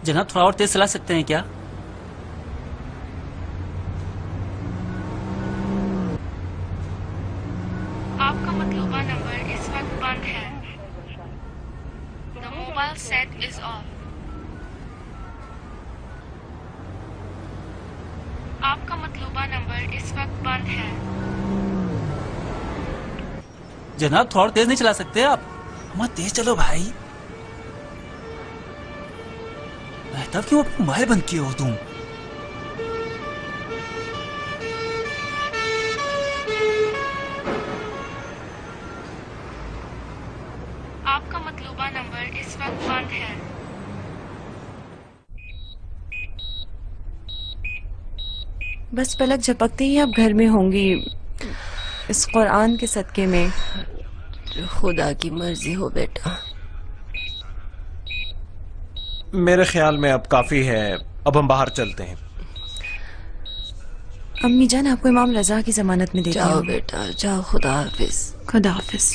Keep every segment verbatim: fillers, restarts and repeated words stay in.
जनाब थोड़ा और तेज चला सकते हैं क्या? आपका मतलूबा नंबर इस वक्त बंद है। The mobile set is off. आपका मतलूबा नंबर इस वक्त बंद है। जनाब थोड़ा और तेज नहीं चला सकते आप? मत तेज चलो भाई। तब क्यों अपना मोबाइल बंद किए हो तुम? आपका मतलूबा नंबर इस वक्त बंद है। बस पलक झपकते ही आप घर में होंगी, इस कुरान के सदके में। खुदा की मर्जी हो बेटा। मेरे ख्याल में अब काफी है, अब हम बाहर चलते हैं। अम्मी जान आपको इमाम रजा की जमानत में देती जाओ हूँ। बेटा जाओ, खुदा हाफिज। खुदा हाफिज।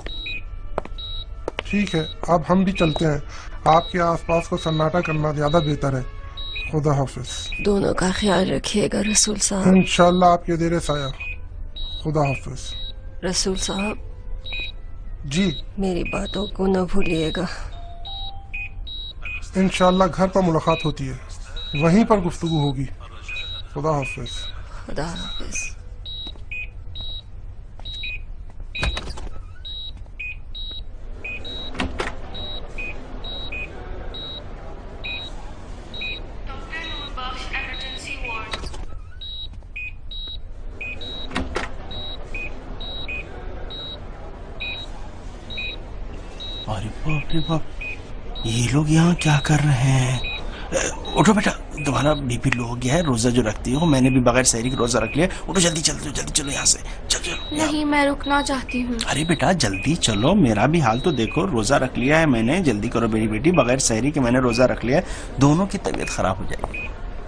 ठीक है, अब हम भी चलते हैं। आपके आसपास को सन्नाटा करना ज्यादा बेहतर है। खुदा हाफिज। दोनों का ख्याल रखिएगा रसूल साहब। इंशाल्लाह आपके देरे साया। खुदा हाफिज। रसूल साहब जी, मेरी बातों को न भूलिएगा। इंशाल्लाह घर पर मुलाकात होती है, वहीं पर गुफ्तगू होगी। खुदा हाफिज। खुदा हाफिज। Doctor Noorbakhsh emergency ward. अरे बाप रे बाप, ये लोग यहाँ क्या कर रहे हैं? उठो बेटा, तुम्हारा बीपी लो हो गया है। रोजा जो रखती हो, मैंने भी बगैर सहरी का रोजा रख लिया। उठो जल्दी चलो, जल्दी चलो यहाँ से। चलो चलो। नहीं, मैं रुकना चाहती हूँ। अरे बेटा जल्दी चलो, मेरा भी हाल तो देखो। रोजा रख लिया है मैंने, जल्दी करो मेरी बेटी। बगैर सहरी के मैंने रोजा रख लिया है, दोनों की तबीयत खराब हो जाएगी।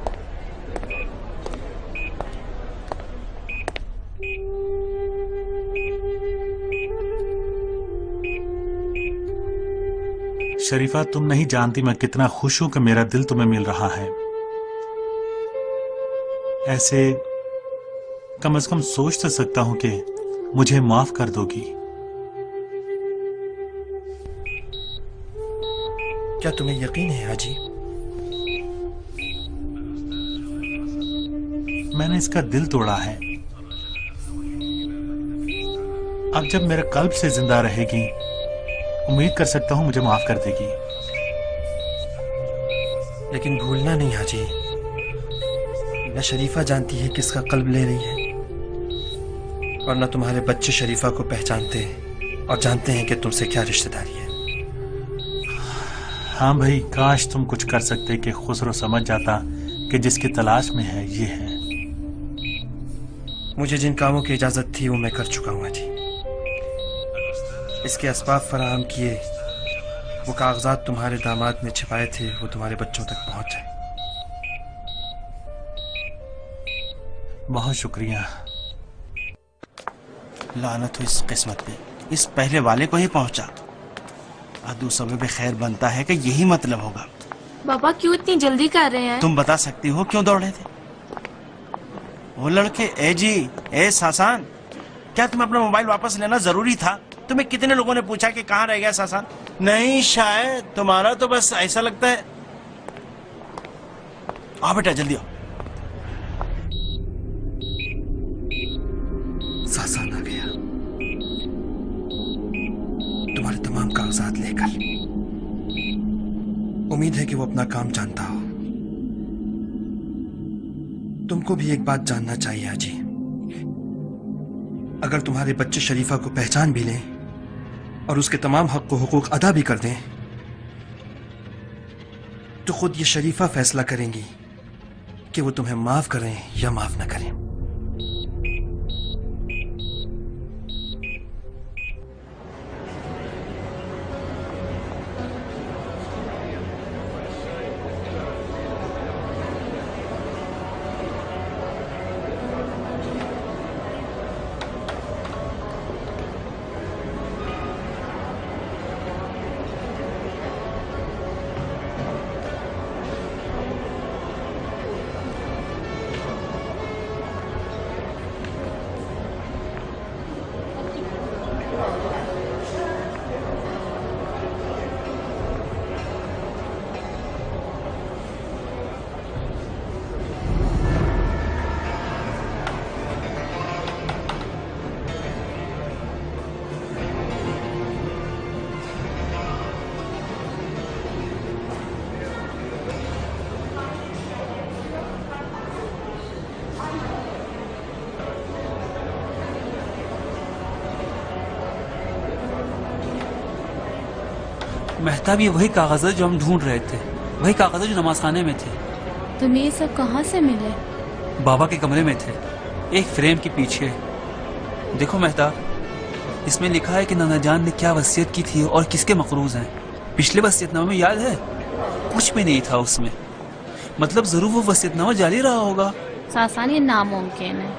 शरीफा, तुम नहीं जानती मैं कितना खुश हूं कि मेरा दिल तुम्हें मिल रहा है। ऐसे कम से कम सोच तो सकता हूं कि मुझे माफ कर दोगी। क्या तुम्हें यकीन है हाजी? मैंने इसका दिल तोड़ा है। अब जब मेरे कल्ब से जिंदा रहेगी, उम्मीद कर सकता हूं मुझे माफ कर देगी। लेकिन भूलना नहीं हाजी, न शरीफा जानती है किसका कल्ब ले रही है, और न तुम्हारे बच्चे शरीफा को पहचानते हैं और जानते हैं कि तुमसे क्या रिश्तेदारी है। हाँ भाई, काश तुम कुछ कर सकते कि खुसरो समझ जाता कि जिसकी तलाश में है ये है। मुझे जिन कामों की इजाजत थी वो मैं कर चुका हूँ हाजी। इसके असबाब फराहम किए, वो कागजात तुम्हारे दामाद में छिपाए थे, वो तुम्हारे बच्चों तक पहुंच जाए। बहुत शुक्रिया। लानत हो इस किस्मत पे, इस पहले वाले को ही पहुंचा। अदू सबब खैर बनता है कि यही मतलब होगा। बाबा क्यों इतनी जल्दी कर रहे हैं? तुम बता सकती हो क्यों दौड़े थे? वो लड़के, ए जी, ए सासान, क्या तुम्हें अपना मोबाइल वापस लेना जरूरी था? तुम्हें कितने लोगों ने पूछा कि कहाँ रह गया सासान? नहीं शायद, तुम्हारा तो बस ऐसा लगता है। आओ बेटा जल्दी आओ। सासान आ गया तुम्हारे तमाम कागजात लेकर। उम्मीद है कि वो अपना काम जानता हो। तुमको भी एक बात जानना चाहिए हाजी, अगर तुम्हारे बच्चे शरीफा को पहचान भी लें और उसके तमाम हक व हुकूक अदा भी कर दें, तो खुद ये शरीफा फैसला करेंगी कि वो तुम्हें माफ करें या माफ न करें। महताब ये वही कागज है जो हम ढूंढ रहे थे, वही कागज जो नमाज खाने में थे। तुम्हें ये सब कहाँ से मिले? बाबा के कमरे में थे, एक फ्रेम के पीछे। देखो मेहताब, इसमें लिखा है कि नाना जान ने क्या वसीयत की थी और किसके मकरूज हैं। पिछले वसीयतनामे में याद है कुछ भी नहीं था उसमें, मतलब जरूर वो वसीयतनामा जारी रहा होगा। सासान ये नामुमकिन है।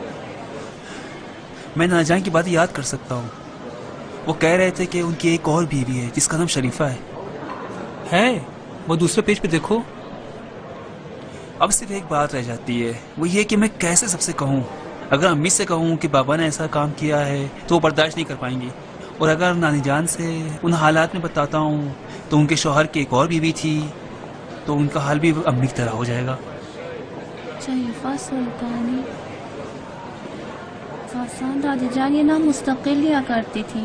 मैं नाना जान की बात याद कर सकता हूँ। वो कह रहे थे कि उनकी एक और बीवी है जिसका नाम शरीफा है। है वो दूसरे पेज पे देखो। अब सिर्फ एक बात रह जाती है, वो ये कि मैं कैसे सबसे कहूँ। अगर अम्मी से कहूँ कि बाबा ने ऐसा काम किया है तो वो बर्दाश्त नहीं कर पाएंगी, और अगर नानी जान से उन हालात में बताता हूँ तो उनके शौहर की एक और बीवी थी तो उनका हाल भी अम्मी की तरह हो जाएगा। शरीफा सुल्तानी, सासान दादी जान ये नाम मुस्तकिल लिया करती थी।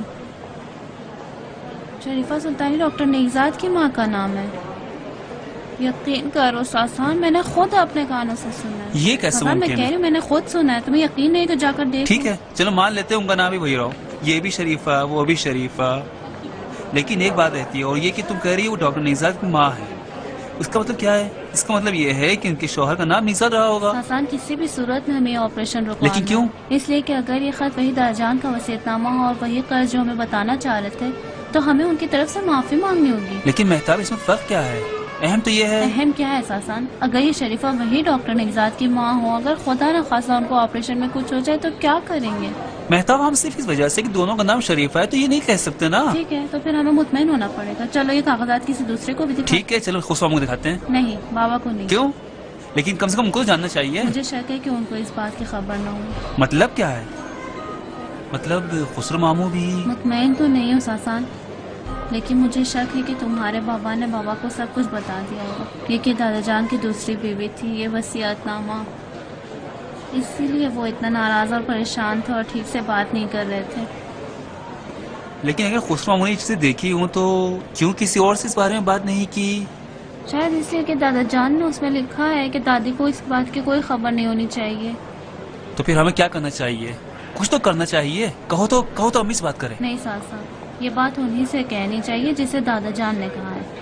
शरीफा सुल्तानी डॉक्टर नेजाद की माँ का नाम है। यकीन करो सासान, मैंने खुद अपने कानों से सुना है। ये कैसे सासान, मैं मुमकिन कह है? रही हूँ मैंने खुद सुना है। तुम्हें यकीन नहीं तो जाकर देखो। ठीक है, चलो मान लेते हैं उनका नाम भी वही रहो। ये भी शरीफा, वो भी शरीफा। लेकिन एक बात रहती है, और ये कि तुम कह रही हो वो डॉक्टर निजाद की माँ है। उसका मतलब क्या है? इसका मतलब ये है कि उनके शौहर का नाम निजाद रहा होगा। सासान, किसी भी सूरत में हमें ऑपरेशन रुकवाना। लेकिन क्यों? इसलिए कि अगर ये खत वही दाजान का वसीयतनामा और वही कर्ज जो हमें बताना चाह रहे थे तो हमें उनकी तरफ से माफी मांगनी होगी। लेकिन मेहताब, इसमें फर्क क्या है? अहम तो ये है। अहम क्या है सासान? अगर ये शरीफा वही डॉक्टर निजाद की माँ हो, अगर खुदा न खासा उनको ऑपरेशन में कुछ हो जाए तो क्या करेंगे? मेहताब, हम सिर्फ इस वजह से कि दोनों का नाम शरीफा है तो ये नहीं कह सकते ना। ठीक है, तो फिर हमें मुतमईन होना पड़ेगा। चलो ये कागजात किसी दूसरे को भी दिखा। ठीक है, चलो खुशबू को दिखाते हैं। नहीं, बाबा को नहीं। क्यों? लेकिन कम से कम उनको जानना चाहिए। मुझे शक है कि उनको इस बात की खबर न हो। मतलब क्या है? मतलब खुसरो मामू भी? मुतमईन तो नहीं हो सासान, लेकिन मुझे शक है कि तुम्हारे बाबा ने बाबा को सब कुछ बता दिया होगा। ये कि दादा जान की दूसरी बीवी थी, ये वसीयतनामा, इसीलिए वो इतना नाराज और परेशान थे और ठीक से बात नहीं कर रहे थे। लेकिन अगर खुसरो मामू ने ये चीजें देखी हो तो क्यों किसी और से इस बारे में बात नहीं की? शायद इसलिए कि दादा जान ने उसमें लिखा है कि दादी को इस बात की कोई खबर नहीं होनी चाहिए। तो फिर हमें क्या करना चाहिए? कुछ तो करना चाहिए। कहो तो कहो तो अम्मी से बात करें। नहीं सासा, ये बात उन्हीं से कहनी चाहिए जिसे दादा जान ने कहा है।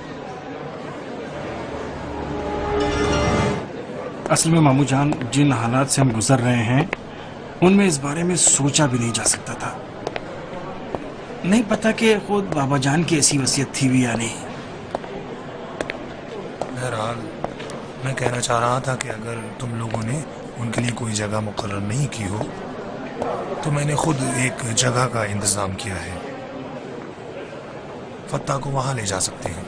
असल में मामू जान, जिन हालात से हम गुजर रहे हैं उनमें इस बारे में सोचा भी नहीं जा सकता था। नहीं पता कि खुद बाबा जान की ऐसी वसीयत थी भी या नहीं। बहरहाल मैं कहना चाह रहा था कि अगर तुम लोगों ने उनके लिए कोई जगह मुकर्रर नहीं की हो तो मैंने खुद एक जगह का इंतज़ाम किया है। फत्ता को वहाँ ले जा सकते हैं।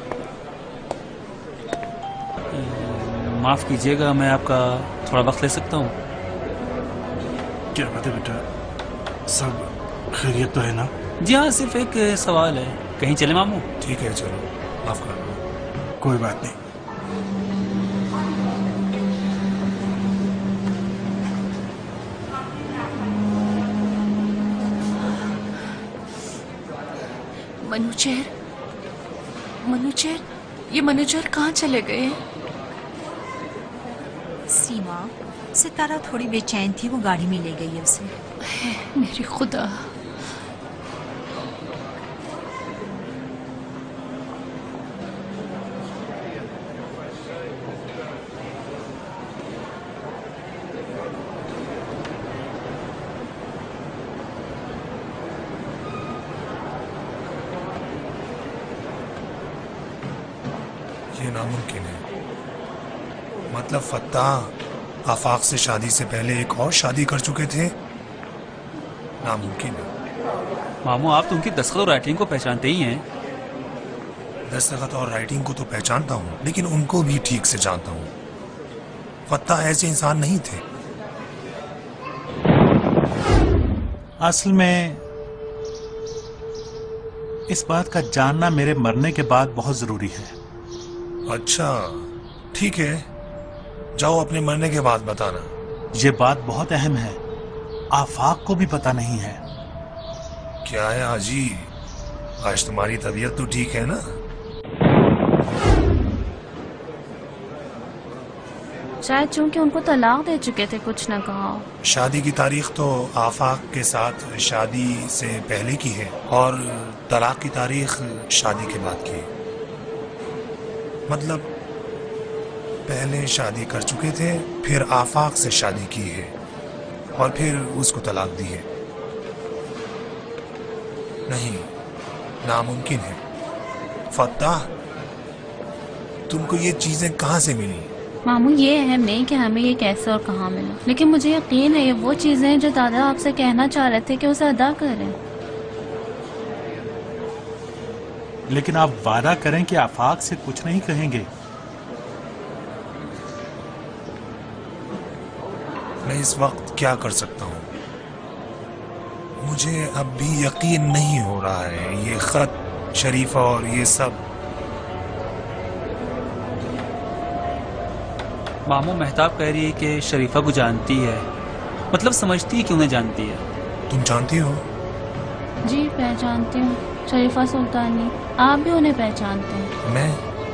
माफ कीजिएगा, मैं आपका थोड़ा वक्त ले सकता हूँ? क्या बात है बेटा, सब खैरियत तो है ना? जी हाँ, सिर्फ एक सवाल है। कहीं चले मामू? ठीक है, चलो, माफ करना। कोई बात नहीं। मनुचेर, मनुचेर, ये मनुचेर कहाँ चले गए? सीमा, सितारा थोड़ी बेचैन थी, वो गाड़ी में ले गई है उसे। मेरी खुदा। ये नामुमकिन है। मतलब फत्ताह आफाक से शादी से पहले एक और शादी कर चुके थे? नामुमकिन है। मामू, आप तो उनकी दस्तखत और राइटिंग को पहचानते ही हैं। दस्तखत और राइटिंग को तो पहचानता हूँ, लेकिन उनको भी ठीक से जानता हूँ। फत्ताह ऐसे इंसान नहीं थे। असल में इस बात का जानना मेरे मरने के बाद बहुत जरूरी है। अच्छा, ठीक है, जाओ अपने मरने के बाद बताना। ये बात बहुत अहम है, आफाक को भी पता नहीं है। क्या है हाजी, आज तुम्हारी तबीयत तो ठीक है ना? शायद चूंकि उनको तलाक दे चुके थे कुछ न कहा। शादी की तारीख तो आफाक के साथ शादी से पहले की है और तलाक की तारीख शादी के बाद की है। मतलब पहले शादी कर चुके थे, फिर आफाक से शादी की है और फिर उसको तलाक दी है। नहीं, नामुमकिन है। फत्ताह, तुमको ये चीजें कहाँ से मिली? मामू ये अहम नहीं कि हमें ये कैसे और कहाँ मिला, लेकिन मुझे यकीन है ये वो चीजें हैं जो दादा आपसे कहना चाह रहे थे कि उसे अदा करें। लेकिन आप वादा करें कि आफाक से कुछ नहीं कहेंगे। मैं इस वक्त क्या कर सकता हूँ? मुझे अब भी यकीन नहीं हो रहा है। ये खत, शरीफा और ये सब। मामू, महताब कह रही है कि शरीफा को जानती है, मतलब समझती है कि उन्हें जानती है। तुम जानती हो? जी पहचानती हूँ, शरीफा सुल्तानी। आप भी उन्हें पहचानते हैं? मैं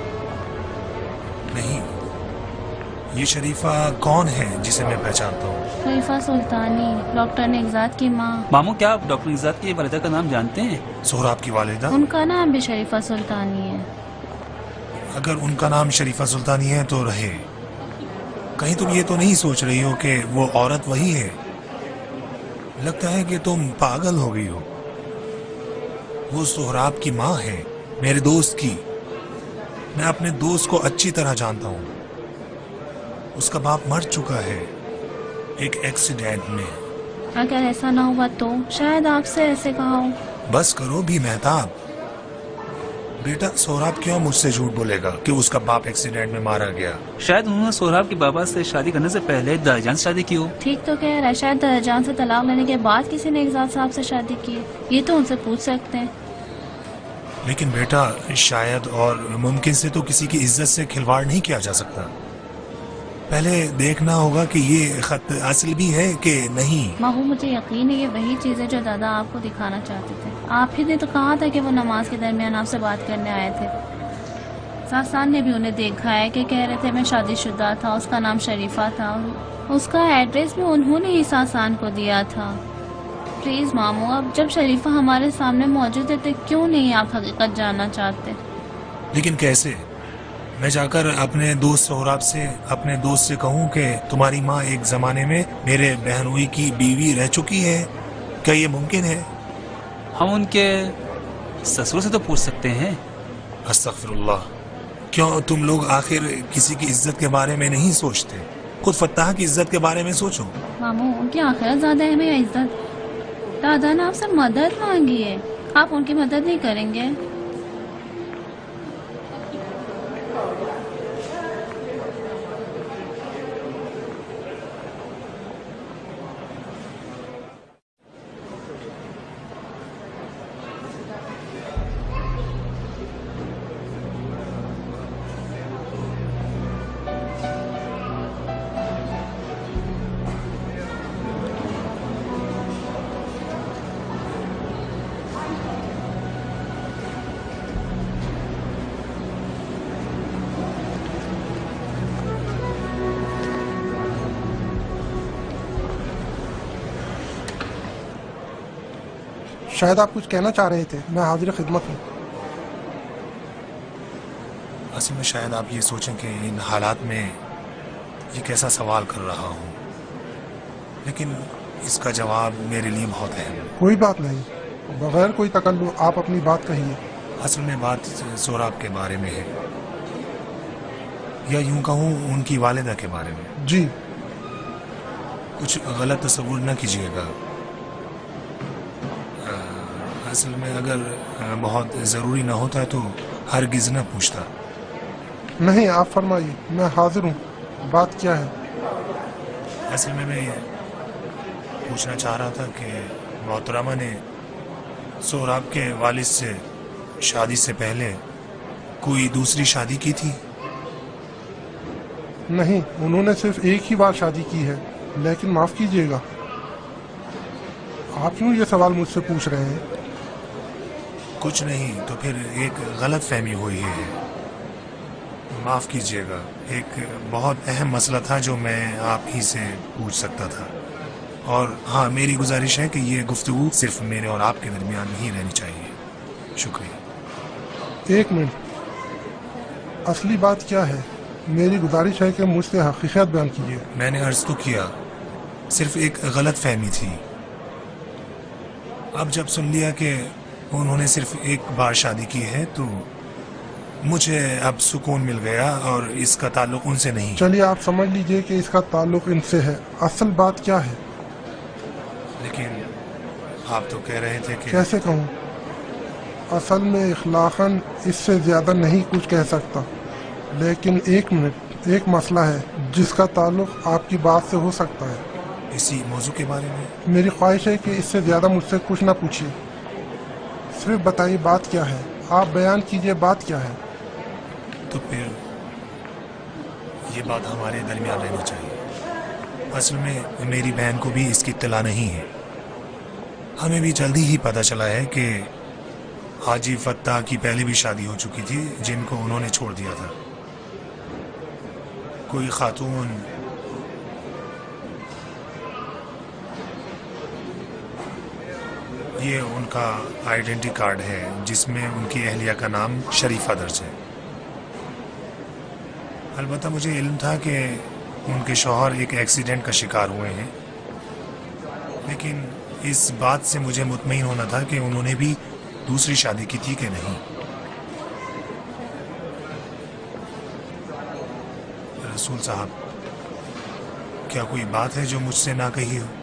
नहीं। ये शरीफा कौन है जिसे मैं पहचानता हूँ? शरीफा सुल्तानी, डॉक्टर निगजात की माँ। मामू, क्या आप डॉक्टर निगजात की वालिदा का नाम जानते हैं? सोहराब की वालिदा? उनका नाम भी शरीफा सुल्तानी है। अगर उनका नाम शरीफा सुल्तानी है तो रहे। कहीं तुम ये तो नहीं सोच रही हो कि वो औरत वही है? लगता है कि तुम पागल हो गई हो। वो सोहराब की माँ है, मेरे दोस्त की। मैं अपने दोस्त को अच्छी तरह जानता हूँ। उसका बाप मर चुका है एक एक्सीडेंट में। अगर ऐसा ना हुआ तो शायद आपसे ऐसे कहा हो। बस करो भी महताब। बेटा, सोहराब क्यों मुझसे झूठ बोलेगा कि उसका बाप एक्सीडेंट में मारा गया? शायद उन्होंने सोहराब के बाबा से शादी करने से पहले दादाजान से शादी की हो। ठीक तो कह रहा है, शायद दादाजान से तलाक लेने के बाद किसी ने इगजात साहब से शादी की। ये तो उनसे पूछ सकते हैं। लेकिन बेटा, शायद और मुमकिन से तो किसी की इज्जत से खिलवाड़ नहीं किया जा सकता। पहले देखना होगा कि ये खत असल भी है कि नहीं। माहू, मुझे यकीन है ये वही चीज है जो दादा आपको दिखाना चाहते थे। आप ही ने तो कहा था कि वो नमाज के दरमियान आपसे बात करने आए थे। सासान ने भी उन्हें देखा है कि कह रहे थे मैं शादीशुदा था, उसका नाम शरीफा था। उसका एड्रेस भी उन्होंने ही सासान को दिया था। प्लीज मामू, अब जब शरीफा हमारे सामने मौजूद है तो क्यों नहीं आप हकीकत जानना चाहते? लेकिन कैसे? मैं जाकर अपने दोस्त सोहराब से, अपने दोस्त से कहूँ कि तुम्हारी माँ एक जमाने में मेरे बहनोई की बीवी रह चुकी है? क्या ये मुमकिन है? हम उनके ससुर से तो पूछ सकते हैं। अस्तगफिरुल्लाह। क्यों तुम लोग आखिर किसी की इज्जत के बारे में नहीं सोचते? खुद फत्ताह की इज्जत के बारे में सोचो। मामू, उनकी आखिरत ज्यादा है या इज्जत? दादा ने आपसे मदद मांगी है, आप उनकी मदद नहीं करेंगे? शायद आप कुछ कहना चाह रहे थे। मैं हाजिर खिदमत हूँ। असल में शायद आप ये सोचें कि इन हालात में ये कैसा सवाल कर रहा हूँ, लेकिन इसका जवाब मेरे लिए बहुत अहम है। कोई बात नहीं, बगैर कोई तकल्लुफ़ आप अपनी बात कहिए। असल में बात सोहराब के बारे में है, या यूं कहूँ उनकी वालिदा के बारे में। जी। कुछ गलत तस्वुर न कीजिएगा। असल में अगर बहुत ज़रूरी ना होता तो हरगिज़ न पूछता। नहीं, आप फरमाइए, मैं हाजिर हूँ। बात क्या है? असल में मैं पूछना चाह रहा था कि मोहतरमा ने सोहराब के वालिद से शादी से पहले कोई दूसरी शादी की थी? नहीं, उन्होंने सिर्फ एक ही बार शादी की है। लेकिन माफ़ कीजिएगा, आप क्यों ये सवाल मुझसे पूछ रहे हैं? कुछ नहीं तो फिर एक गलत फहमी हुई है। معاف کیجیے گا، ایک بہت اہم مسئلہ تھا جو میں آپ ہی سے پوچھ سکتا تھا، اور ہاں میری گزارش ہے کہ یہ گفتگو صرف میرے اور آپ کے درمیان ہی رہنی چاہیے. شکریہ. ایک منٹ، اصلی بات کیا ہے؟ میری گزارش ہے کہ مجھ سے حقیقت بیان کیجیے. میں نے عرض تو کیا، صرف ایک غلط فہمی تھی. اب جب سن لیا کہ انہوں نے صرف ایک بار شادی کی ہے تو مجھے اب سکون مل گیا، اور اس کا تعلق ان سے نہیں. چلیے آپ سمجھ لیجئے کہ اس کا تعلق ان سے ہے. اصل بات کیا ہے؟ لیکن آپ تو کہہ رہے تھے کہ... کیسے کہوں؟ اصل میں اخلاقاً اس سے زیادہ نہیں کچھ کہہ سکتا، لیکن ایک منٹ، ایک مسئلہ ہے جس کا تعلق آپ کی بات سے ہو سکتا ہے. اسی موضوع کے بارے میں؟ میری خواہش ہے کہ اس سے زیادہ مجھ سے کچھ نہ پوچھیے، صرف بتائیے بات کیا ہے. آپ بیان کیجئے بات کیا ہے. تو پھر یہ بات ہمارے درمیان رہنی چاہیے. اصل میں میری بہن کو بھی اس کی اطلاع نہیں ہے. ہمیں بھی جلدی ہی پتہ چلا ہے کہ حاجی فتح کی پہلے بھی شادی ہو چکی تھی جن کو انہوں نے چھوڑ دیا تھا. کوئی خاتون یہ ان کا آئیڈینٹی کارڈ ہے جس میں ان کی اہلیہ کا نام شریفہ درج ہے. البتہ مجھے علم تھا کہ ان کے شوہر ایک ایکسیڈنٹ کا شکار ہوئے ہیں، لیکن اس بات سے مجھے مطمئن ہونا تھا کہ انہوں نے بھی دوسری شادی کی تھی کہ نہیں. رسول صاحب، کیا کوئی بات ہے جو مجھ سے نہ کہی ہو؟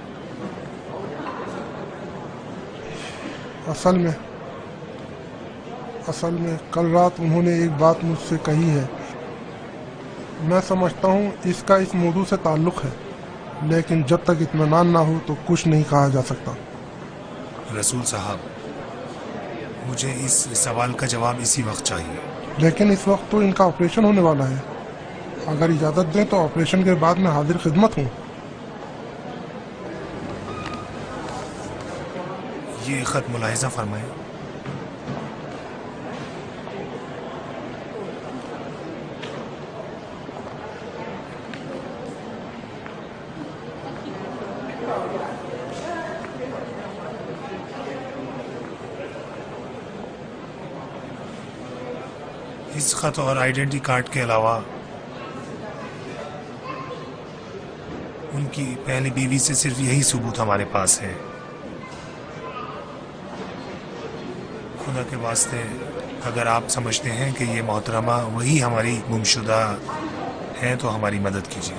اصل میں اصل میں کل رات انہوں نے ایک بات مجھ سے کہی ہے. میں سمجھتا ہوں اس کا اس موضوع سے تعلق ہے، لیکن جب تک اطمینان نہ ہو تو کچھ نہیں کہا جا سکتا. رسول صاحب، مجھے اس سوال کا جواب اسی وقت چاہیے. لیکن اس وقت تو ان کا آپریشن ہونے والا ہے. اگر اجازت دیں تو آپریشن کے بعد میں حاضر خدمت ہوں. یہ خط ملاحظہ فرمائیں. اس خط اور آئیڈینٹی کارڈ کے علاوہ ان کی پہلی بیوی سے صرف یہی ثبوت ہمارے پاس ہے. خدا کے واسطے اگر آپ سمجھتے ہیں کہ یہ محترمہ وہی ہماری گمشدہ ہیں تو ہماری مدد کیجیے.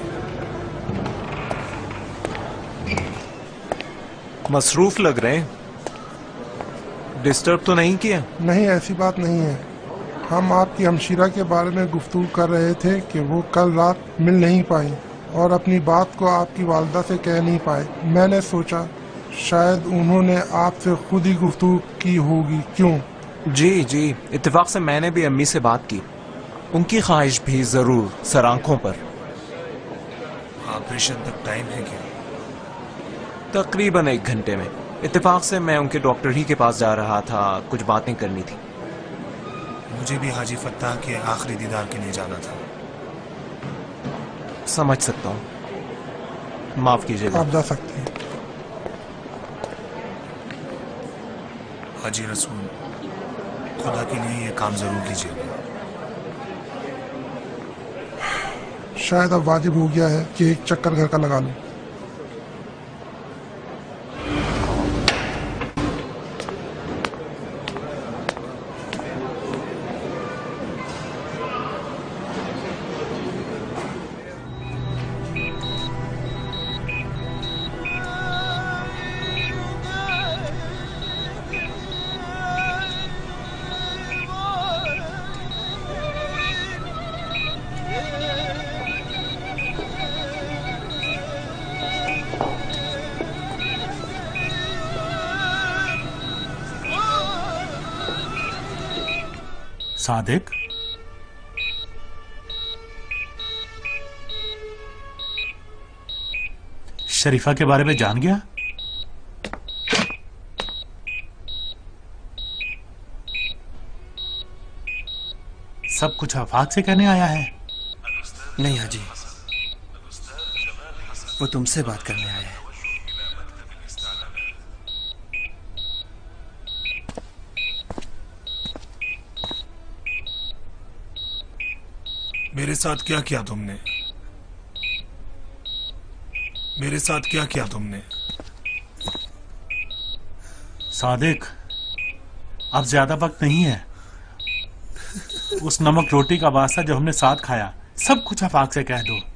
مصروف لگ رہے ہیں، ڈسٹرب تو نہیں کیا؟ نہیں، ایسی بات نہیں ہے. ہم آپ کی ہمشیرہ کے بارے میں گفتگو کر رہے تھے کہ وہ کل رات مل نہیں پائی اور اپنی بات کو آپ کی والدہ سے کہہ نہیں پائے. میں نے سوچا شاید انہوں نے آپ سے خود ہی گفتگو کی ہوگی. کیوں؟ جی جی، اتفاق سے میں نے بھی امی سے بات کی. ان کی خواہش بھی ضرور سر آنکھوں پر. آپریشن تک ٹائم ہے کیا؟ تقریباً ایک گھنٹے میں. اتفاق سے میں ان کے ڈاکٹر ہی کے پاس جا رہا تھا، کچھ باتیں کرنی تھی. مجھے بھی حاجی فتح کے آخری دیدار کے لیے جانا تھا. سمجھ سکتا ہوں، معاف کیجیے گا. آپ جا سکتے ہیں. حاجی رسول، خدا کے لیے یہ کام ضرور کیجیے گا. شاید اب واجب ہو گیا ہے کہ ایک چکر گھر کا لگا لوں. صادق، شریفہ کے بارے میں جان گیا؟ सब कुछ आफाक से कहने आया है? नहीं हाजी, वो तुमसे बात करने आया है। मेरे साथ क्या किया तुमने? मेरे साथ क्या किया तुमने? सादिक, अब ज्यादा वक्त नहीं है। उस नमक रोटी का वास्ता जो हमने साथ खाया, सब कुछ आफाक से कह दो।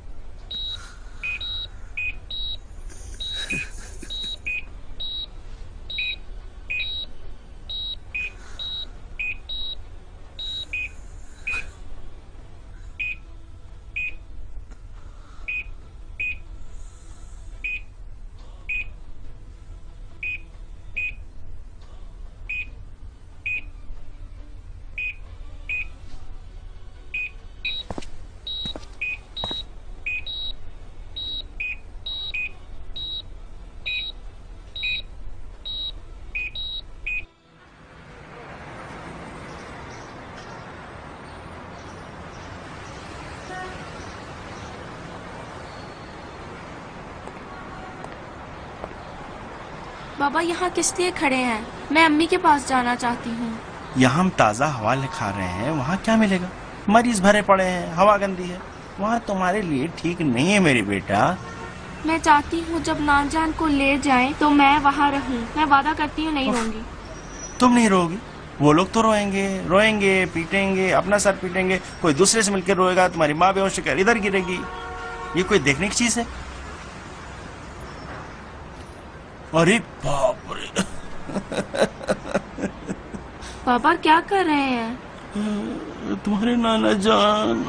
बाबा यहाँ किस लिए खड़े हैं? मैं अम्मी के पास जाना चाहती हूँ। यहाँ हम ताज़ा हवा खा रहे हैं, वहाँ क्या मिलेगा? मरीज भरे पड़े हैं, हवा गंदी है, वहाँ तुम्हारे लिए ठीक नहीं है मेरी बेटा। मैं चाहती हूँ जब नानजान को ले जाएं तो मैं वहाँ रहूँ। मैं वादा करती हूँ नहीं रोऊंगी। तुम नहीं रोगी, वो लोग तो रोएंगे, रोएंगे, पीटेंगे, अपना सर पीटेंगे, कोई दूसरे से मिलकर रोएगा, तुम्हारी माँ बेहोश होकर इधर गिरेगी। ये कोई देखने की चीज है? अरे बाप रे। पापा क्या कर रहे हैं? तुम्हारे नाना जान।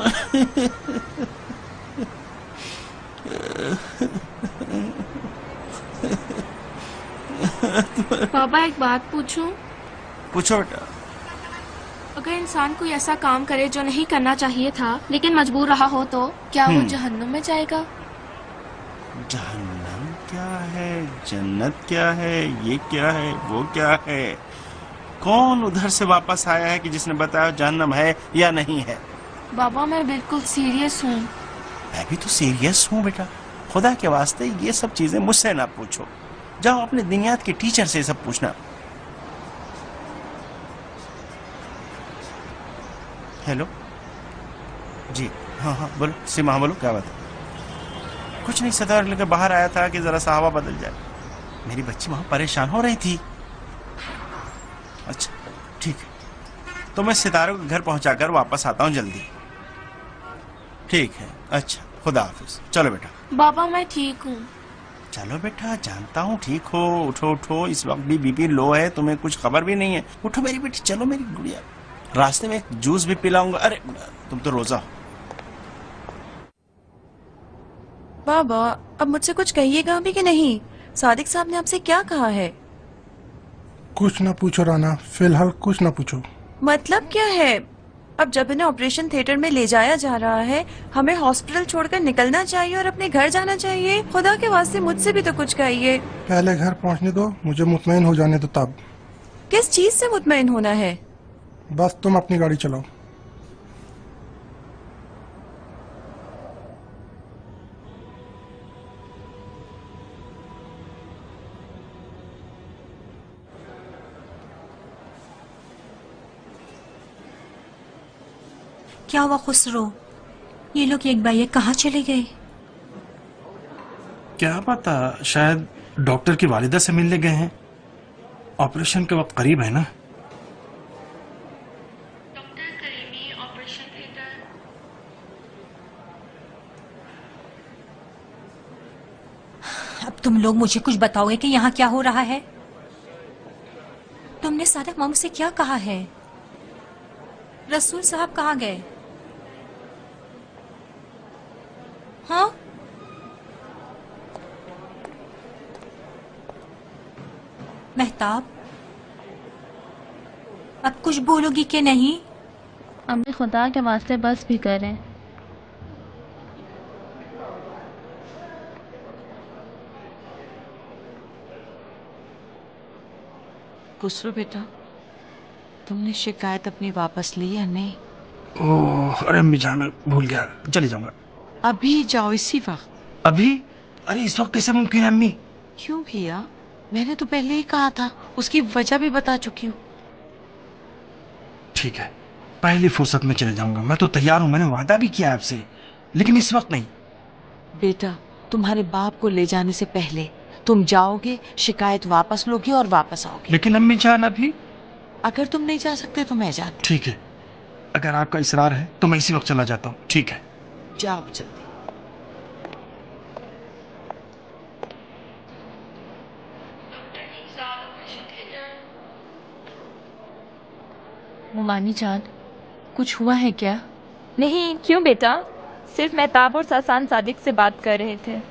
पापा एक बात पूछूं? पूछो बेटा। अगर इंसान कोई ऐसा काम करे जो नहीं करना चाहिए था लेकिन मजबूर रहा हो तो क्या वो जहन्नुम में जाएगा? जहन्नम क्या है, जन्नत क्या है, ये क्या है, वो क्या है? कौन उधर से वापस आया है कि जिसने बताया जहन्नम है या नहीं है? बाबा मैं बिल्कुल सीरियस हूँ। मैं भी तो सीरियस हूँ बेटा। खुदा के वास्ते ये सब चीजें मुझसे ना पूछो, जाओ अपने दुनियात के टीचर से सब पूछना। हेलो जी, हाँ हाँ बोलो सीमा, हाँ बोलो, क्या बात है? कुछ नहीं, सदर लेकर बाहर आया था कि जरा सा हवा बदल जाए। मेरी बच्ची वहां परेशान हो रही थी। अच्छा ठीक है, तो मैं सितारों के घर पहुंचाकर वापस आता हूं जल्दी। ठीक है, अच्छा खुदा हाफिज। चलो बेटा। बाबा मैं ठीक हूँ। चलो बेटा, जानता हूँ ठीक हो। उठो उठो, इस वक्त भी बीपी लो है, तुम्हें कुछ खबर भी नहीं है। उठो मेरी बेटी, चलो मेरी गुड़िया। रास्ते में एक जूस भी पिलाऊंगा। अरे तुम तो रोजा हो। बाबा अब मुझसे कुछ कहिएगा भी कि नहीं? सादिक साहब ने आपसे क्या कहा है? कुछ ना पूछो राना, फिलहाल कुछ ना पूछो। मतलब क्या है? अब जब इन्हें ऑपरेशन थिएटर में ले जाया जा रहा है, हमें हॉस्पिटल छोड़कर निकलना चाहिए और अपने घर जाना चाहिए। खुदा के वास्ते मुझसे भी तो कुछ कहिए। पहले घर पहुंचने दो, मुझे मुतमईन हो जाने दो तब। किस चीज से मुतमईन होना है? बस तुम अपनी गाड़ी चलाओ। क्या हुआ खुसरो? ये लोग एक बार एक कहाँ चले गए? क्या पता, शायद डॉक्टर की वालिदा से मिलने गए हैं। ऑपरेशन के वक्त करीब है ना। Doctor Karimi, operation theatre. अब तुम लोग मुझे कुछ बताओगे कि यहाँ क्या हो रहा है? तुमने सादिक मामू से क्या कहा है? रसूल साहब कहाँ गए? हाँ? मेहताब, अब कुछ बोलोगी कि नहीं? अम्मी खुदा के वास्ते बस भी करें। खुसरो बेटा, तुमने शिकायत अपनी वापस ली या नहीं? ओह, अरे अम्मी जान, मैं भूल गया, चले जाऊंगा। अभी जाओ, इसी वक्त। अभी? अरे इस वक्त कैसे मुमकिन है अम्मी? क्यों भैया, मैंने तो पहले ही कहा था, उसकी वजह भी बता चुकी हूँ। ठीक है, पहली फुर्सत में चले जाऊंगा। मैं तो तैयार हूँ, मैंने वादा भी किया आपसे, लेकिन इस वक्त नहीं। बेटा, तुम्हारे बाप को ले जाने से पहले तुम जाओगे, शिकायत वापस लोगे और वापस आओगे। लेकिन अम्मी जान अभी। अगर तुम नहीं जा सकते तो मैं जाती। ठीक है, अगर आपका इसरार है तो मैं इसी वक्त चला जाता हूँ। ठीक है, जाओ जल्दी। मुमानी जान, कुछ हुआ है क्या? नहीं, क्यों बेटा? सिर्फ मेहताब और सासान सादिक से बात कर रहे थे।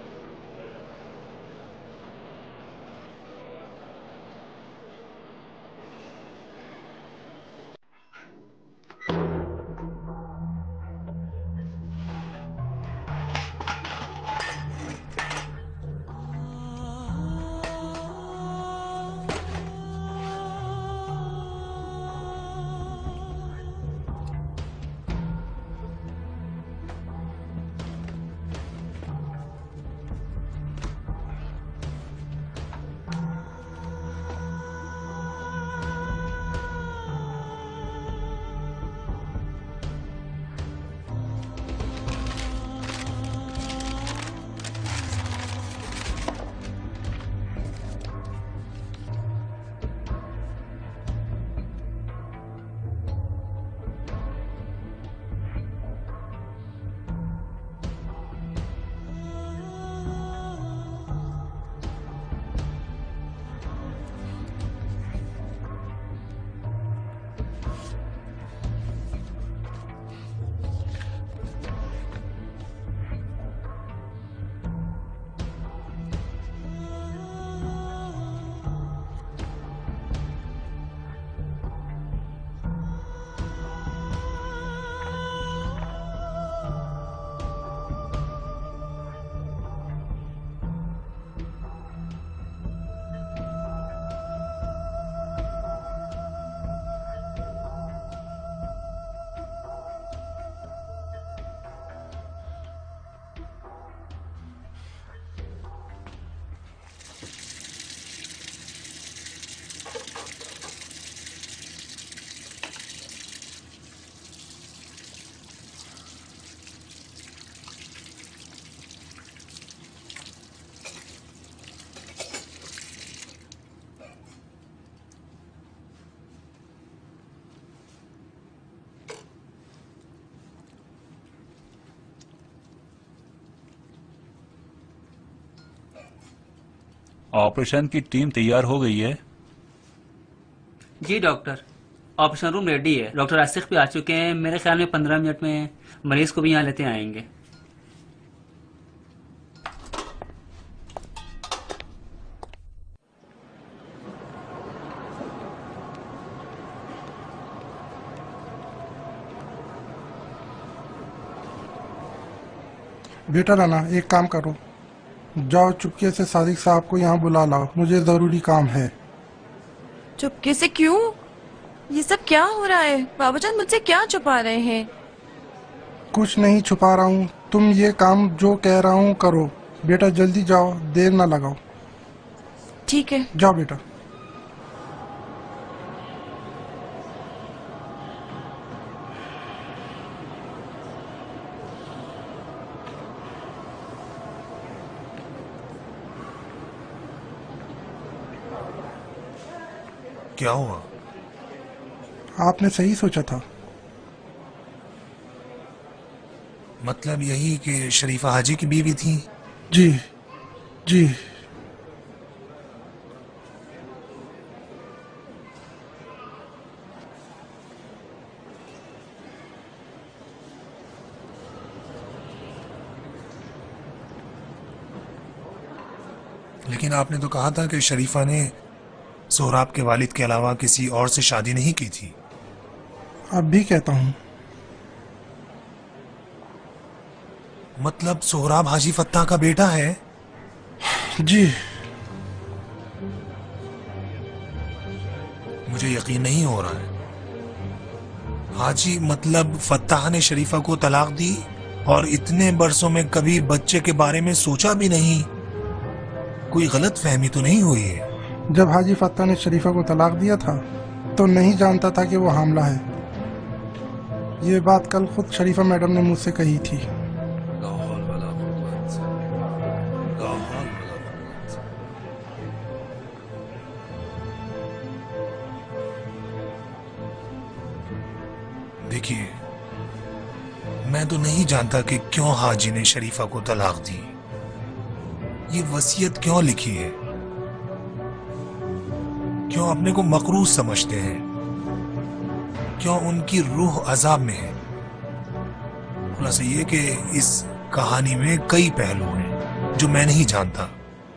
ऑपरेशन की टीम तैयार हो गई है? जी डॉक्टर, ऑपरेशन रूम रेडी है। डॉक्टर आसिफ भी आ चुके हैं। मेरे ख्याल में पंद्रह मिनट में मरीज को भी यहाँ लेते आएंगे। बेटा राना, एक काम करो, जाओ चुपके से सादिक साहब को यहाँ बुला लाओ, मुझे जरूरी काम है। चुपके से क्यों? ये सब क्या हो रहा है? बाबूजान मुझसे क्या छुपा रहे हैं? कुछ नहीं छुपा रहा हूँ, तुम ये काम जो कह रहा हूँ करो। बेटा जल्दी जाओ, देर ना लगाओ। ठीक है, जाओ बेटा। क्या हुआ? आपने सही सोचा था। मतलब यही कि शरीफा हाजी की बीवी थी? जी जी। लेकिन आपने तो कहा था कि शरीफा ने सोहराब के वालिद के अलावा किसी और से शादी नहीं की थी। अब भी कहता हूँ। मतलब सोहराब हाजी फत्ता का बेटा है? जी। मुझे यकीन नहीं हो रहा है। हाजी मतलब फत्ताह ने शरीफा को तलाक दी और इतने बरसों में कभी बच्चे के बारे में सोचा भी नहीं? कोई गलत फहमी तो नहीं हुई है? जब हाजी फत्ताह ने शरीफा को तलाक दिया था तो नहीं जानता था कि वो हामला है। ये बात कल खुद शरीफा मैडम ने मुझसे कही थी। देखिए, मैं तो नहीं जानता कि क्यों हाजी ने शरीफा को तलाक दी। ये वसीयत क्यों लिखी है? क्यों अपने को मकरूज समझते हैं? क्यों उनकी रूह अजाब में है? खुलासा ये कि इस कहानी में कई पहलू हैं जो मैं नहीं जानता,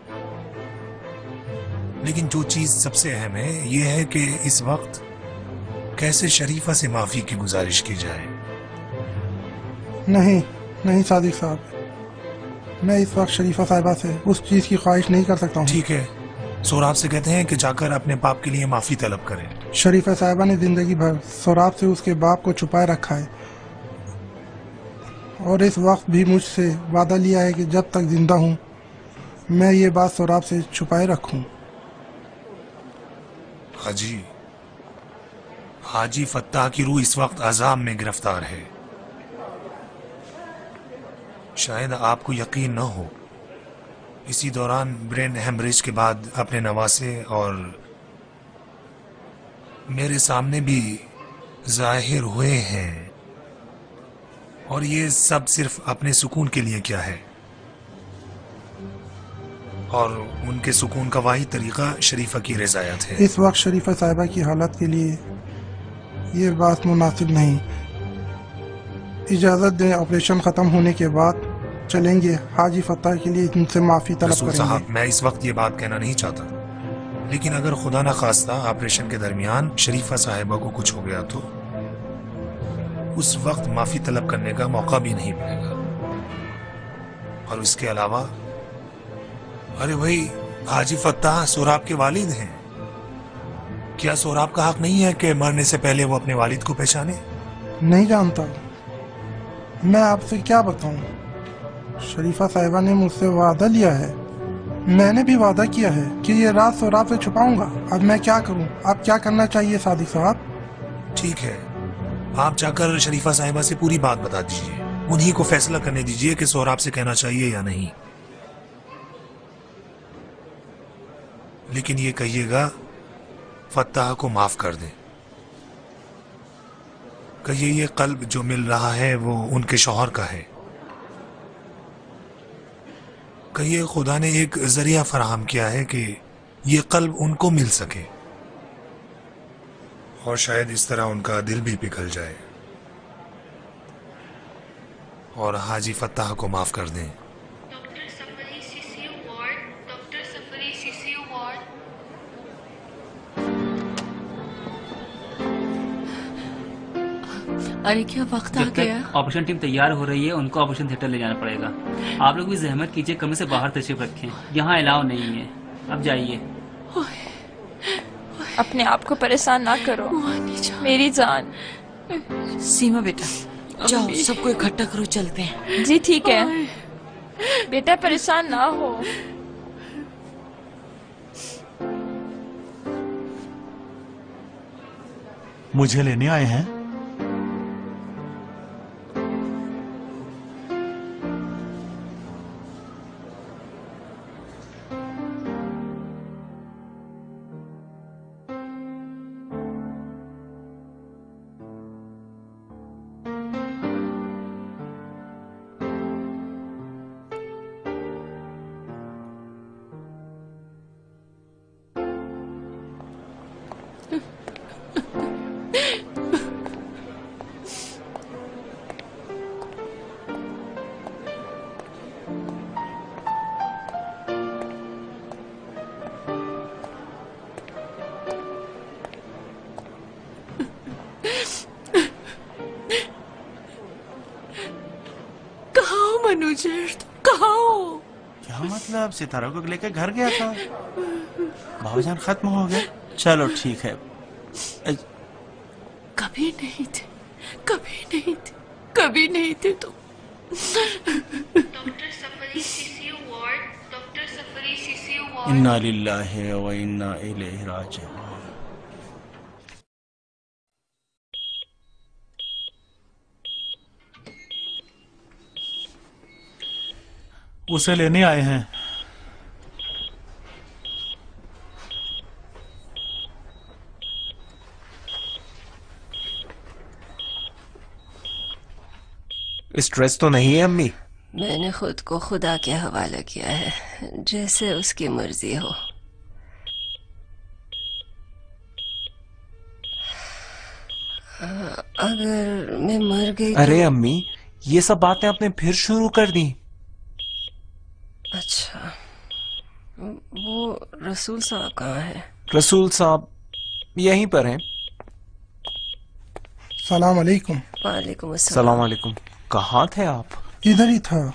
लेकिन जो चीज सबसे अहम है ये है कि इस वक्त कैसे शरीफा से माफी की गुजारिश की जाए। नहीं नहीं सादिक साहब, मैं इस वक्त शरीफा साहिबा से उस चीज की ख्वाहिश नहीं कर सकता हूँ। ठीक है, सोराब से कहते हैं कि जाकर अपने बाप के लिए माफी तलब करें। शरीफा साहिबा ने जिंदगी भर सोराब से उसके बाप को छुपाए रखा है और इस वक्त भी मुझसे वादा लिया है कि जब तक जिंदा हूँ मैं ये बात सोराब से छुपाए रखूं। हाजी हाजी फत्ताह की रूह इस वक्त अजाब में गिरफ्तार है। शायद आपको यकीन न हो, इसी दौरान ब्रेन हेमरेज के बाद अपने नवासे और मेरे सामने भी जाहिर हुए हैं, और ये सब सिर्फ अपने सुकून के लिए क्या है, और उनके सुकून का वाही तरीका शरीफा की रज़ायत है। इस वक्त शरीफा साहिबा की हालत के लिए ये बात मुनासिब नहीं। इजाजत दें, ऑपरेशन खत्म होने के बाद चलेंगे। हाजी फत्ताह के लिए इनसे माफी तलब रसूल करेंगे। साहब, मैं इस वक्त ये बात कहना नहीं चाहता, लेकिन अगर खुदा न खास्ता ऑपरेशन के दरमियान शरीफा साहिबा को कुछ हो गया तो उस वक्त माफी तलब करने का मौका भी नहीं मिलेगा। और इसके अलावा, अरे भाई, हाजी फत्ताह सोराब के वालिद हैं। क्या सोराब का हक नहीं है कि मरने से पहले वो अपने वालिद को पहचाने? नहीं जानता, मैं आपसे क्या बताऊं। शरीफा साहिबा ने मुझसे वादा लिया है, मैंने भी वादा किया है कि ये रात सोराब से छुपाऊंगा। अब मैं क्या करूं? अब क्या करना चाहिए सादिक साहब? ठीक है, आप जाकर शरीफा साहिबा से पूरी बात बता दीजिए, उन्हीं को फैसला करने दीजिए कि सोराब से कहना चाहिए या नहीं। लेकिन ये कहिएगा फत्ताह को माफ कर दें। कहिए ये कल्ब जो मिल रहा है वो उनके शौहर का है। कहिए खुदा ने एक जरिया फराहम किया है कि ये कल्ब उनको मिल सके, और शायद इस तरह उनका दिल भी पिघल जाए और हाजी फत्ताह को माफ कर दें। अरे क्या वक्त आ जब गया? तक ऑपरेशन टीम तैयार हो रही है उनको ऑपरेशन थिएटर ले जाना पड़ेगा। आप लोग भी जहमत कीजिए, कमरे से बाहर तशरीफ रखें, यहाँ अलाउ नहीं है। अब जाइए। अपने आप को परेशान ना करो मेरी जान। सीमा बेटा जाओ, सबको इकट्ठा करो, चलते हैं। जी ठीक है बेटा, परेशान ना हो। मुझे लेने आए हैं? क्या मतलब? सितारों को लेकर घर गया था, भावजान खत्म हो गया। चलो ठीक है। कभी नहीं थे। कभी नहीं थे, कभी नहीं थे तुम। Doctor Safri CCU ward, doctor Safri CCU ward. इन्ना लिल्लाहि व इन्ना इलैहि राजिऊन। उसे लेने आए हैं। स्ट्रेस तो नहीं है अम्मी? मैंने खुद को खुदा के हवाले किया है, जैसे उसकी मर्जी हो। अगर मैं मर गई तो... अरे अम्मी, ये सब बातें आपने फिर शुरू कर दी। अच्छा, वो रसूल साहब कहाँ है? रसूल साहब यहीं पर हैं। सलाम अलैकुम। वालेकुम अस्सलाम। सलाम अलैकुम। कहाँ थे आप? इधर ही था।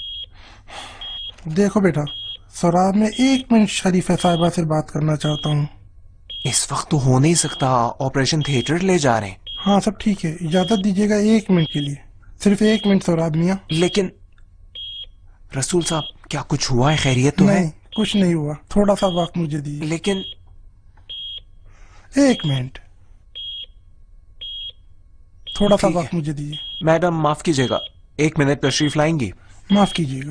देखो बेटा, सराब में एक मिनट शरीफा साहिबा से बात करना चाहता हूँ। इस वक्त तो हो नहीं सकता, ऑपरेशन थिएटर ले जा रहे हैं। हाँ सब ठीक है, इजाजत दीजिएगा एक मिनट के लिए, सिर्फ एक मिनट सराब मियाँ। लेकिन रसूल साहब, क्या कुछ हुआ है? खैरियत तो नहीं, है? कुछ नहीं हुआ, थोड़ा सा वक्त मुझे दीजिए। लेकिन एक मिनट, थोड़ा सा वक्त मुझे दीजिए। मैडम माफ कीजिएगा, एक मिनट तशरीफ लाएंगी? माफ कीजिएगा।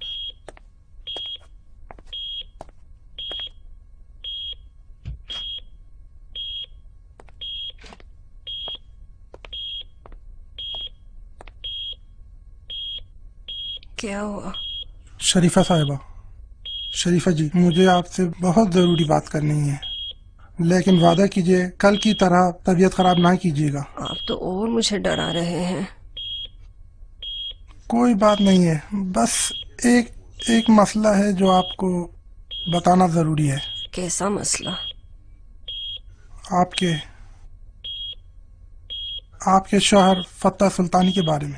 क्या हुआ? शरीफा साहिबा, शरीफा जी, मुझे आपसे बहुत जरूरी बात करनी है, लेकिन वादा कीजिए कल की तरह तबीयत खराब ना कीजिएगा। आप तो और मुझे डरा रहे हैं। कोई बात नहीं है, बस एक एक मसला है जो आपको बताना जरूरी है। कैसा मसला? आपके आपके शौहर फत्ता सुल्तानी के बारे में।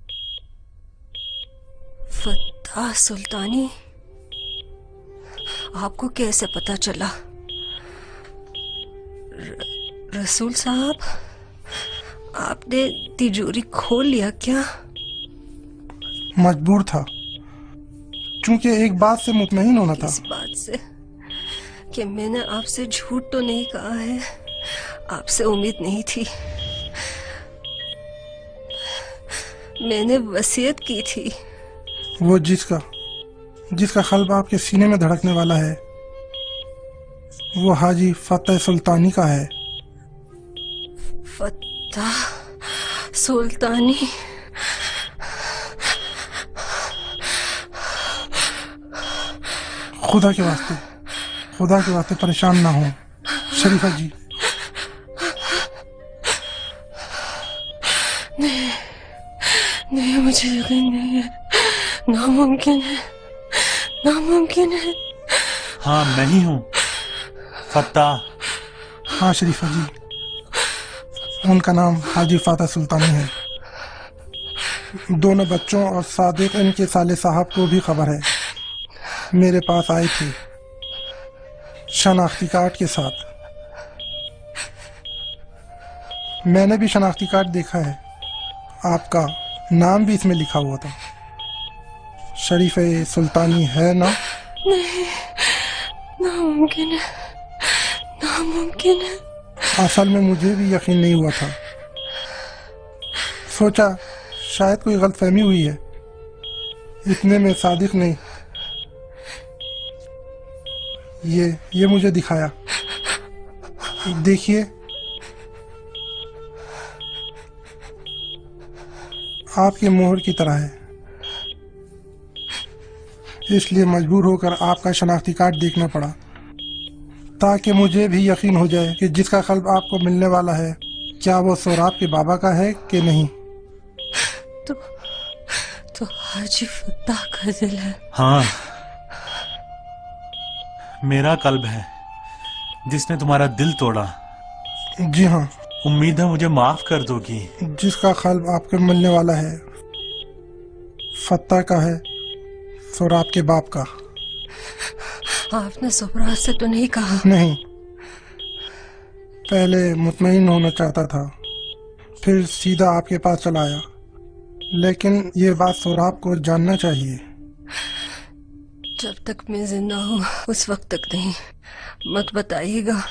फत्ता सुल्तानी? आपको कैसे पता चला? र, रसूल साहब, आपने तिजोरी खोल लिया क्या? मजबूर था, क्योंकि एक बात से मुतमईन होना था। इस बात से कि मैंने आपसे झूठ तो नहीं कहा है, आपसे उम्मीद नहीं थी। मैंने वसीयत की थी। वो जिसका जिसका खल्ब आपके सीने में धड़कने वाला है, वो हाजी फतेह सुल्तानी का है। फतेह सुल्तानी? खुदा के वास्ते, खुदा के वास्ते परेशान ना हो शरीफा जी। नहीं, नहीं, मुझे यकीन नहीं है, नामुमकिन है, नामुमकिन है। हाँ मैं ही हूँ, फत्ताह। हाँ शरीफा जी, उनका नाम हाजी फतेह सुल्तानी है। दोनों बच्चों और सादिक इनके साले साहब को भी खबर है, मेरे पास आए थे शनाख्ती कार्ड के साथ। मैंने भी शनाख्ती कार्ड देखा है, आपका नाम भी इसमें लिखा हुआ था। शरीफ सुल्तानी है ना? नहीं, नामुमकिन है, नामुमकिन है। असल में मुझे भी यकीन नहीं हुआ था, सोचा शायद कोई गलतफहमी हुई है। इतने में सादिक ने ये ये मुझे दिखाया, देखिए आपके मोहर की तरह है, इसलिए मजबूर होकर आपका शनाख्ती कार्ड देखना पड़ा, ताकि मुझे भी यकीन हो जाए कि जिसका कल्ब आपको मिलने वाला है, क्या वो सोराब के बाबा का है कि नहीं। तो तो हाजी फत्ताह का दिल है? हाँ, मेरा कल्ब है जिसने तुम्हारा दिल तोड़ा। जी हाँ। उम्मीद है मुझे माफ कर दोगी। जिसका कल्ब आपको मिलने वाला है, फत्ताह का है, सोराब के बाप का। आपने सोराब से तो नहीं कहा? नहीं, पहले मुतमईन होना चाहता था, پھر سیدھا آپ کے پاس چلا آیا، لیکن یہ بات سہراب کو جاننا چاہیے۔ جب تک میں زندہ ہوں اس وقت تک نہیں، مت بتائیے گا۔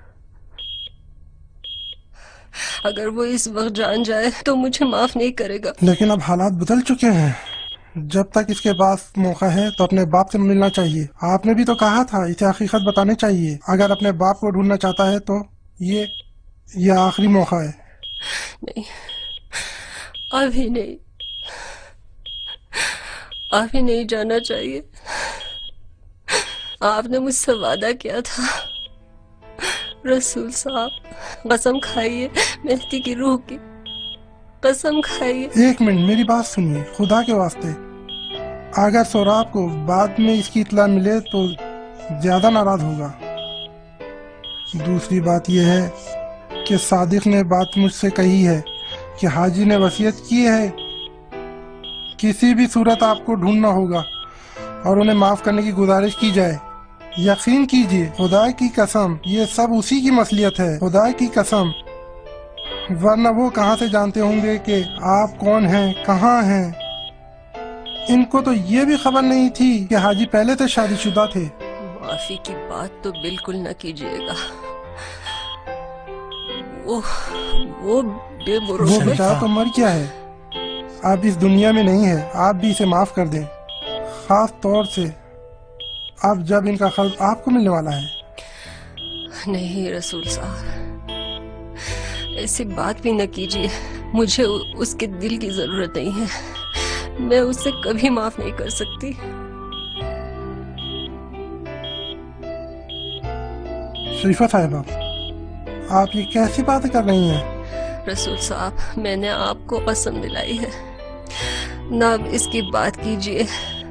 اگر وہ اس وقت جان جائے تو مجھے معاف نہیں کرے گا۔ لیکن اب حالات بدل چکے ہیں، جب تک اس کے پاس موقع ہے تو اپنے باپ سے ملنا چاہیے۔ آپ نے بھی تو کہا تھا اسے حقیقت بتانے چاہیے۔ اگر اپنے باپ کو ڈھونڈنا چاہتا ہے تو یہ یہ آخری موقع ہے۔ نہیں، ابھی نہیں، ابھی نہیں جانا چاہیے۔ آپ نے مجھ سے وعدہ کیا تھا۔ رسول صاحب قسم کھائیے، مہدی کی روح کی قسم کھائیے۔ ایک منٹ میری بات سنیے، خدا کے واسطے۔ اگر سہراب کو بعد میں اس کی اطلاع ملے تو زیادہ ناراض ہوگا۔ دوسری بات یہ ہے کہ صادق نے بات مجھ سے کہی ہے کہ حاجی نے وصیت کی ہے کسی بھی صورت آپ کو ڈھونڈنا ہوگا اور انہیں معاف کرنے کی گزارش کی جائے۔ یقین کیجئے، خدا کی قسم یہ سب اسی کی مصلحت ہے، خدا کی قسم، ورنہ وہ کہاں سے جانتے ہوں گے کہ آپ کون ہیں، کہاں ہیں۔ ان کو تو یہ بھی خبر نہیں تھی کہ حاجی پہلے سے شادی شدہ تھے۔ معافی کی بات تو بالکل نہ کیجیے گا، وہ وہ بے وہ بھروسہ بیچارہ تو مر گیا ہے، اب اس دنیا میں نہیں ہے۔ آپ بھی اسے معاف کر دیں، خاص طور سے اب جب ان کا قلب آپ کو ملنے والا ہے۔ نہیں رسول صاحب، ایسی بات بھی نہ کیجیے۔ مجھے اس کے دل کی ضرورت نہیں ہے، میں اسے کبھی معاف نہیں کر سکتی۔ شریفہ صاحبہ، آپ یہ کیسی باتیں کر رہی ہیں؟ رسول صاحب، میں نے آپ کو قسم دلائی ہے، نہ اب اس کی بات کیجیے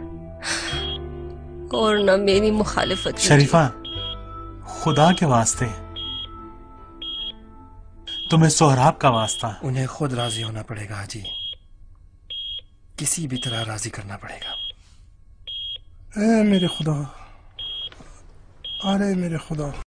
اور نہ میری مخالفت کیجیے۔ شریفہ، خدا کے واسطے، تمہیں سہراب کا واسطہ۔ انہیں خود راضی ہونا پڑے گا حاجی، کسی بھی طرح راضی کرنا پڑے گا۔ اے میرے خدا، ارے میرے خدا۔